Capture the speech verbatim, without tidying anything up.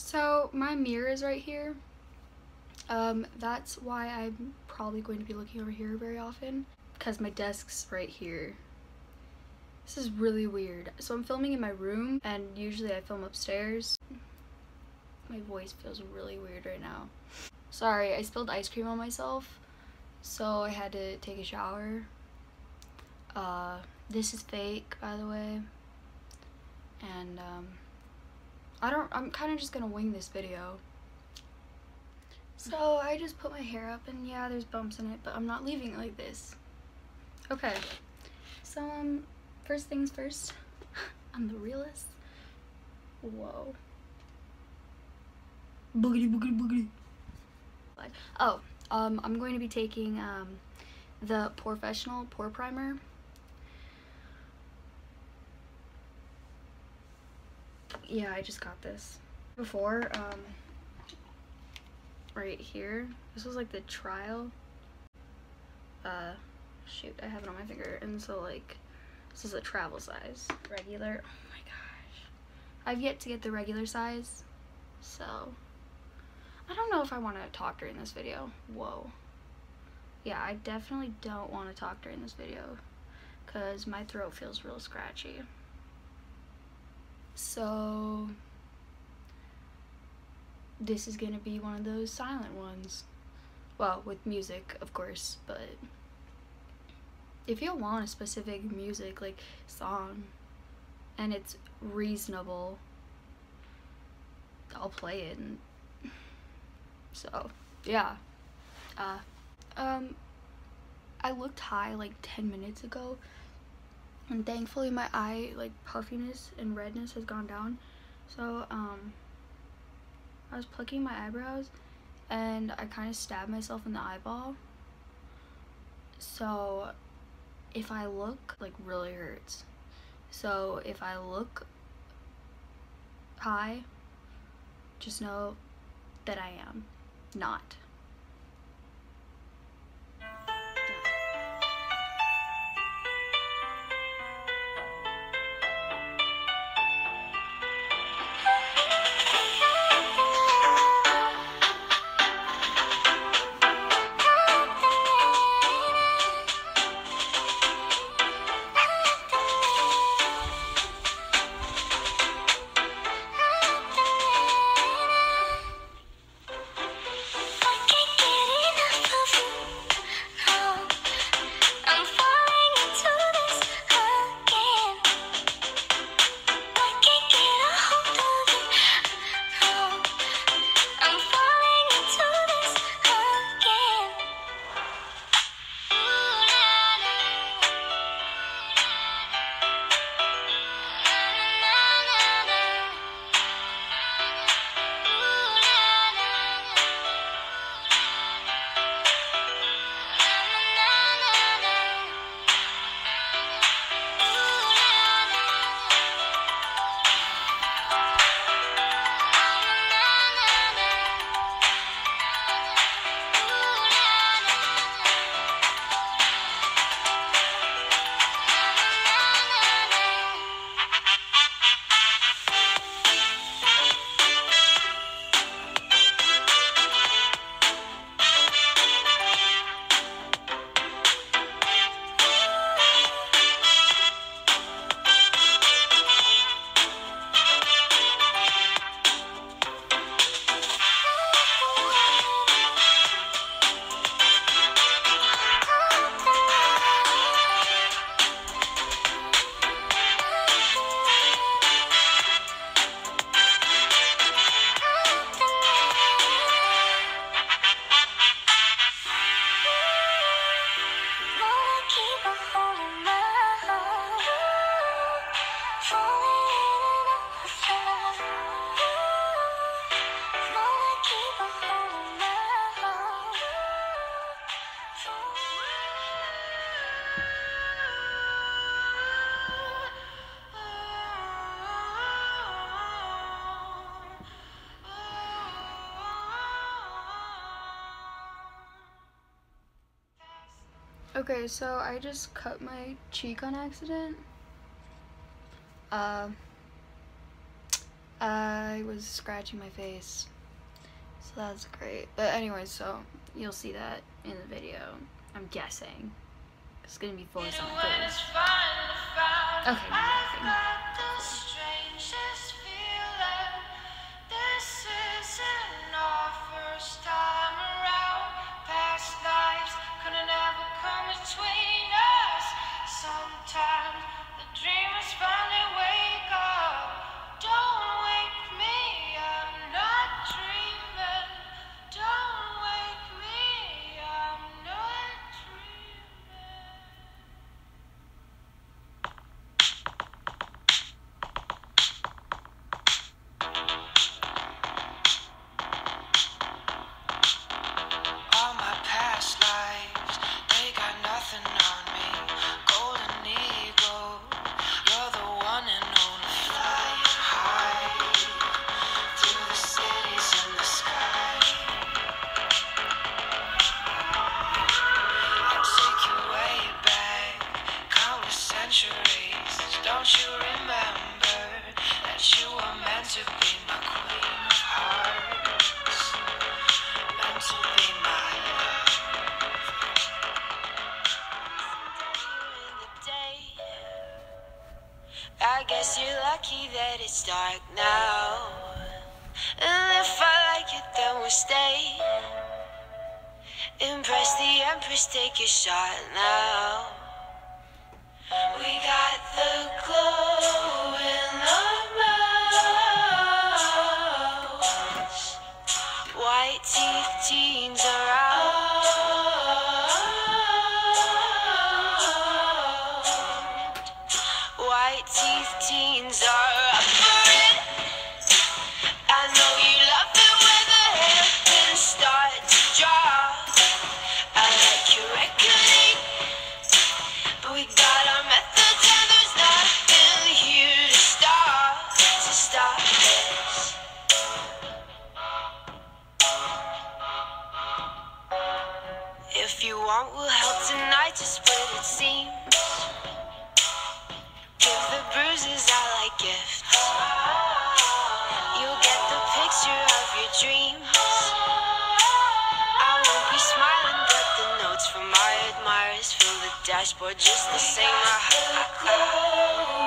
So my mirror is right here. Um, that's why I'm probably going to be looking over here very often, because my desk's right here. This is really weird. So I'm filming in my room, and usually I film upstairs. My voice feels really weird right now. Sorry, I spilled ice cream on myself, so I had to take a shower. Uh, this is fake, by the way. And, um, I don't, I'm kind of just gonna wing this video. So I just put my hair up, and yeah, there's bumps in it, but I'm not leaving it like this. Okay, so um, first things first, I'm the realist. Whoa. Boogity boogity boogity. Oh, um, I'm going to be taking um, the POREfessional Pore Primer. Yeah, I just got this. Before, um, right here, this was like the trial. Uh, shoot, I have it on my finger, and so like, this is a travel size. Regular, oh my gosh. I've yet to get the regular size, so I don't know if I want to talk during this video. Whoa. Yeah, I definitely don't want to talk during this video, because my throat feels real scratchy. So this is gonna be one of those silent ones. Well, with music, of course, but if you want a specific music, like, song, and it's reasonable, I'll play it. And so, yeah. Uh, um, I looked high, like, ten minutes ago, and thankfully my eye, like, puffiness and redness has gone down. So, um, I was plucking my eyebrows, and I kind of stabbed myself in the eyeball. So, if I look, like, really hurts. So, if I look high, just know that I am not. Okay, so I just cut my cheek on accident. Uh, I was scratching my face, so that's great. But anyway, so you'll see that in the video, I'm guessing. It's gonna be focused on my face. Okay, I'm laughing. Sometimes the dreamers finally wake up. Don't wake me, I'm not dreaming. Don't wake me, I'm not dreaming. All my past lives, they got nothing on me. Golden eagle, you're the one and only. Flying high through the cities in the sky. I'll take you way back, countless centuries. Don't you remember that you were meant to be my queen of hearts? Meant to be my love. In the day, I guess you're lucky that it's dark now. And if I like it, then we'll stay. Impress the Empress, take a shot now. We got the glow in our mouths. White teeth, teens are out. White teeth, teens are up for it. I know you love it when the hairpins start to drop. I like your reckoning, but we got our methods and there's nothing here to stop, to stop this. If you want, we'll help tonight to split it seems. Give the bruises out like gifts. You'll get the picture of your dreams. I won't be smiling, but the notes from my admirers fill the dashboard just the same.